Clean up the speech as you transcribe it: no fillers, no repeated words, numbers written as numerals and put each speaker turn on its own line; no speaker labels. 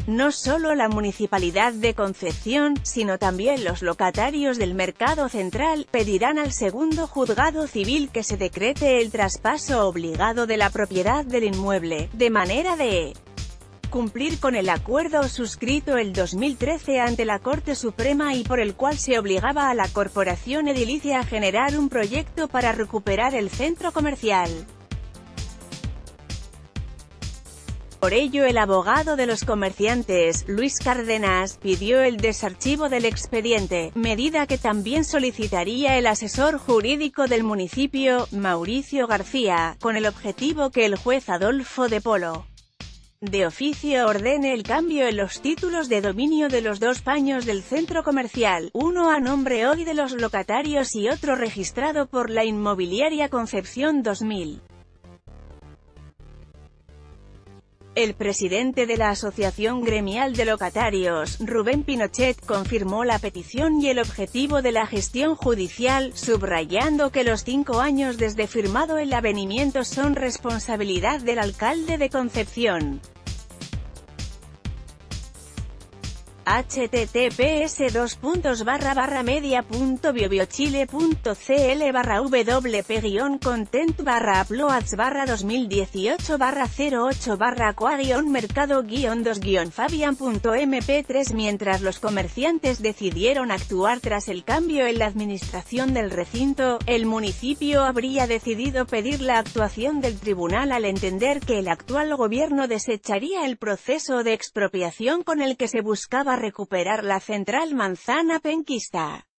No solo la Municipalidad de Concepción, sino también los locatarios del Mercado Central, pedirán al segundo juzgado civil que se decrete el traspaso obligado de la propiedad del inmueble, de manera de cumplir con el acuerdo suscrito el 2013 ante la Corte Suprema y por el cual se obligaba a la corporación edilicia a generar un proyecto para recuperar el centro comercial. Por ello el abogado de los comerciantes, Luis Cárdenas, pidió el desarchivo del expediente, medida que también solicitaría el asesor jurídico del municipio, Mauricio García, con el objetivo que el juez Adolfo de Polo de oficio ordene el cambio en los títulos de dominio de los dos paños del centro comercial, uno a nombre hoy de los locatarios y otro registrado por la inmobiliaria Concepción 2000. El presidente de la Asociación Gremial de Locatarios, Rubén Pinochet, confirmó la petición y el objetivo de la gestión judicial, subrayando que los 5 años desde firmado el avenimiento son responsabilidad del alcalde de Concepción. https://www.upwchile.cl/uploads/2018/08/4-mercado-2-fabian.mp3. Mientras los comerciantes decidieron actuar tras el cambio en la administración del recinto, el municipio habría decidido pedir la actuación del tribunal al entender que el actual gobierno desecharía el proceso de expropiación con el que se buscaba recuperar la central Manzana Penquista.